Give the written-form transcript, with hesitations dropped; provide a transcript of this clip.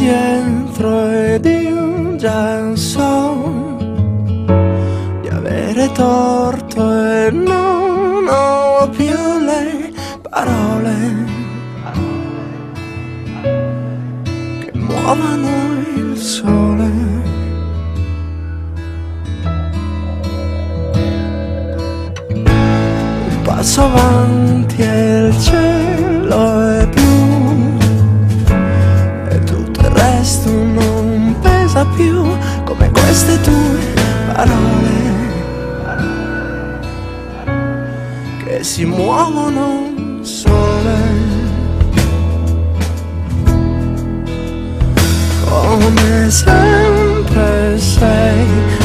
dietro ed io già so di avere torto e non ho più le parole che muovono il sole. Un passo avanti e il cielo è blu e tutto il resto non pesa più come queste tue parole che si muovono sole. Come sempre sei